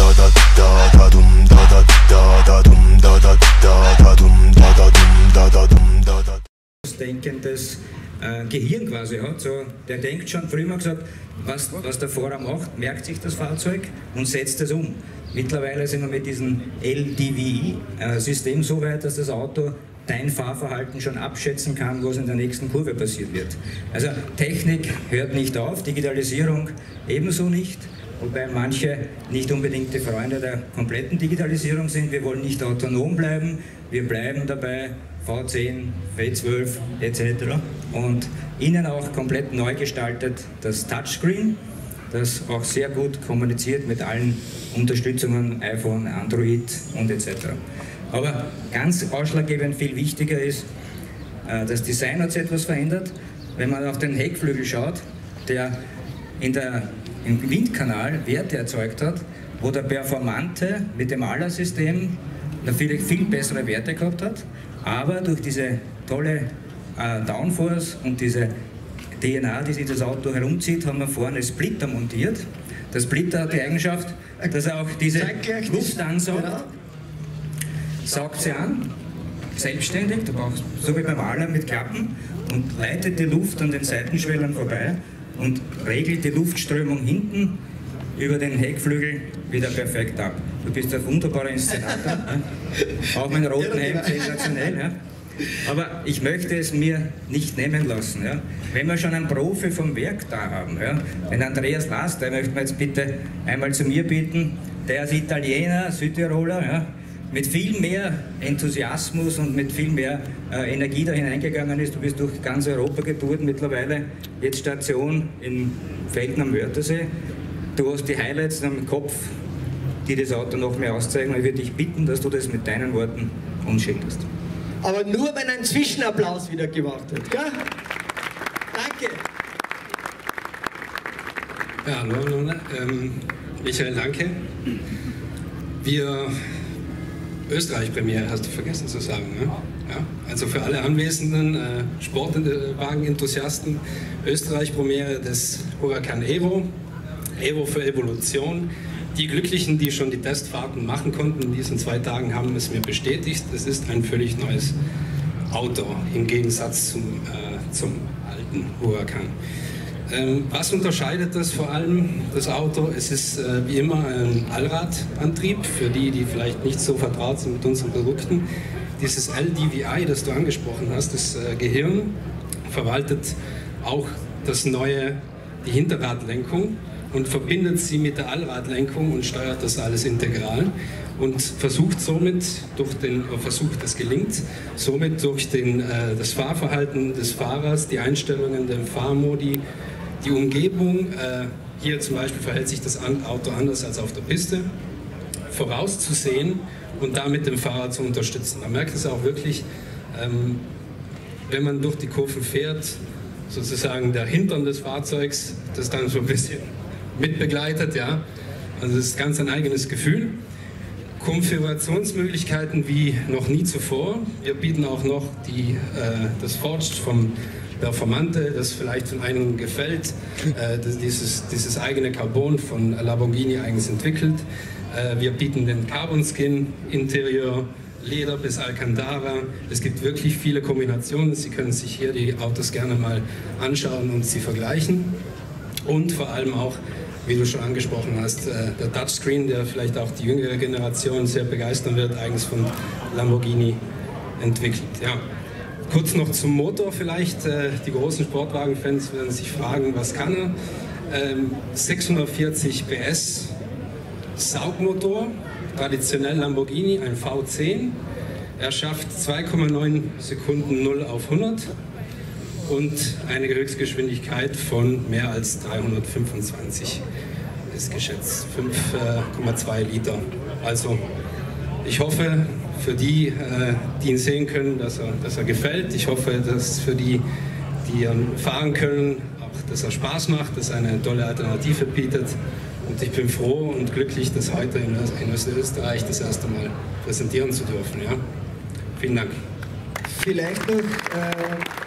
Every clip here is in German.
Denkendes Gehirn quasi hat. So, der denkt schon, früher mal gesagt, was der Fahrer macht, merkt sich das Fahrzeug und setzt es um. Mittlerweile sind wir mit diesem LDVI-System so weit, dass das Auto dein Fahrverhalten schon abschätzen kann, was in der nächsten Kurve passiert wird. Also Technik hört nicht auf, Digitalisierung ebenso nicht, wobei manche nicht unbedingt die Freunde der kompletten Digitalisierung sind. Wir wollen nicht autonom bleiben, wir bleiben dabei, V10, V12 etc. Und innen auch komplett neu gestaltet das Touchscreen, das auch sehr gut kommuniziert mit allen Unterstützungen, iPhone, Android und etc. Aber ganz ausschlaggebend viel wichtiger ist, das Design hat sich etwas verändert. Wenn man auf den Heckflügel schaut, der im Windkanal Werte erzeugt hat, wo der Performante mit dem ALA-System natürlich viel bessere Werte gehabt hat, aber durch diese tolle Downforce und diese DNA, die sich das Auto herumzieht, haben wir vorne Splitter montiert. Der Splitter hat die Eigenschaft, dass er auch diese Luft ansaugt, saugt sie an, selbstständig, du brauchst, so wie beim ALA mit Klappen, und leitet die Luft an den Seitenschwellern vorbei und regelt die Luftströmung hinten über den Heckflügel wieder perfekt ab. Du bist ein wunderbarer Inszenator, auch mit roten Hemd, sensationell. Ja? Aber ich möchte es mir nicht nehmen lassen. Ja? Wenn wir schon einen Profi vom Werk da haben, ja? Den Andreas Last, der möchte man jetzt bitte einmal zu mir bitten, der ist Italiener, Südtiroler, ja? Mit viel mehr Enthusiasmus und mit viel mehr Energie da hineingegangen ist. Du bist durch ganz Europa getourt mittlerweile, jetzt Station in Velten am Wörthersee. Du hast die Highlights im Kopf, die das Auto noch mehr auszeigen. Ich würde dich bitten, dass du das mit deinen Worten uns schilderst. Aber nur, wenn ein Zwischenapplaus wieder gemacht wird, gell? Danke. Ja, hallo, Michael, danke. Österreich-Premiere hast du vergessen zu sagen, ne? Ja, also für alle anwesenden Sportwagen-Enthusiasten, Österreich-Premiere des Huracan Evo. Evo für Evolution. Die Glücklichen, die schon die Testfahrten machen konnten in diesen 2 Tagen, haben es mir bestätigt. Es ist ein völlig neues Auto im Gegensatz zum alten Huracan. Was unterscheidet das vor allem, das Auto? Es ist wie immer ein Allradantrieb, für die, die vielleicht nicht so vertraut sind mit unseren Produkten. Dieses LDVI, das du angesprochen hast, das Gehirn, verwaltet auch die Hinterradlenkung und verbindet sie mit der Allradlenkung und steuert das alles integral und versucht, es gelingt, somit durch das Fahrverhalten des Fahrers, die Einstellungen der Fahrmodi, die Umgebung, hier zum Beispiel verhält sich das Auto anders als auf der Piste, vorauszusehen und damit den Fahrer zu unterstützen. Man merkt es auch wirklich, wenn man durch die Kurven fährt, sozusagen der Hintern des Fahrzeugs, das dann so ein bisschen mitbegleitet, ja. Also das ist ganz ein eigenes Gefühl. Konfigurationsmöglichkeiten wie noch nie zuvor. Wir bieten auch noch das Forged vom Performante, das vielleicht von einigen gefällt, dieses eigene Carbon von Lamborghini eigens entwickelt. Wir bieten den Carbon Skin Interieur, Leder bis Alcantara. Es gibt wirklich viele Kombinationen. Sie können sich hier die Autos gerne mal anschauen und sie vergleichen. Und vor allem auch, wie du schon angesprochen hast, der Touchscreen, der vielleicht auch die jüngere Generation sehr begeistern wird, eigens von Lamborghini entwickelt. Ja. Kurz noch zum Motor vielleicht. Die großen Sportwagen-Fans werden sich fragen, was kann er? 640 PS Saugmotor, traditionell Lamborghini, ein V10. Er schafft 2,9 Sekunden 0 auf 100 und eine Höchstgeschwindigkeit von mehr als 325 ist geschätzt, 5,2 Liter. Also ich hoffe für die, die ihn sehen können, dass er gefällt. Ich hoffe, dass für die, die fahren können, auch, dass er Spaß macht, dass er eine tolle Alternative bietet. Und ich bin froh und glücklich, das heute in Österreich das erste Mal präsentieren zu dürfen. Ja? Vielen Dank. Vielleicht noch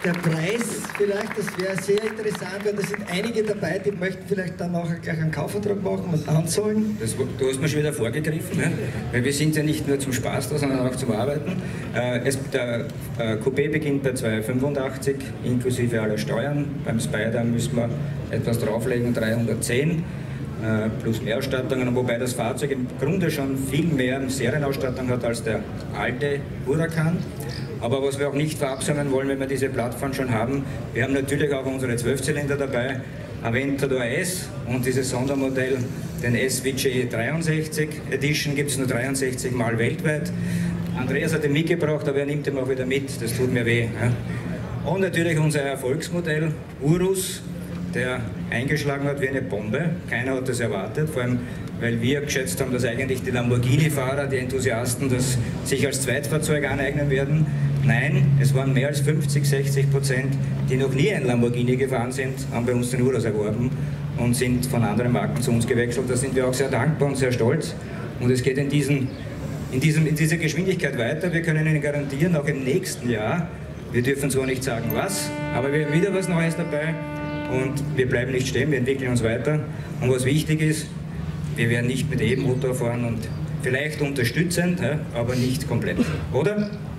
Der Preis vielleicht, das wäre sehr interessant, weil da sind einige dabei, die möchten vielleicht dann auch gleich einen Kaufvertrag machen und anzahlen. Du hast mir schon wieder vorgegriffen, ne? Weil wir sind ja nicht nur zum Spaß da, sondern auch zum Arbeiten. Der Coupé beginnt bei 285 inklusive aller Steuern. Beim Spider müssen wir etwas drauflegen, 310 plus Mehrausstattungen, wobei das Fahrzeug im Grunde schon viel mehr Serienausstattung hat als der alte Huracan. Aber was wir auch nicht verabsäumen wollen, wenn wir diese Plattform schon haben, wir haben natürlich auch unsere 12-Zylinder dabei, Aventador S und dieses Sondermodell, den SVJ 63 Edition, gibt es nur 63 Mal weltweit. Andreas hat ihn mitgebracht, aber er nimmt ihn auch wieder mit, das tut mir weh. Ja. Und natürlich unser Erfolgsmodell, Urus, der eingeschlagen hat wie eine Bombe. Keiner hat das erwartet, vor allem weil wir geschätzt haben, dass eigentlich die Lamborghini-Fahrer, die Enthusiasten, das sich als Zweitfahrzeug aneignen werden. Nein, es waren mehr als 50-60%, die noch nie ein Lamborghini gefahren sind, haben bei uns den Urus erworben und sind von anderen Marken zu uns gewechselt. Da sind wir auch sehr dankbar und sehr stolz. Und es geht in dieser Geschwindigkeit weiter. Wir können Ihnen garantieren, auch im nächsten Jahr, wir dürfen zwar nicht sagen was, aber wir haben wieder was Neues dabei und wir bleiben nicht stehen, wir entwickeln uns weiter. Und was wichtig ist, wir werden nicht mit E-Motor fahren und vielleicht unterstützend, aber nicht komplett. Oder?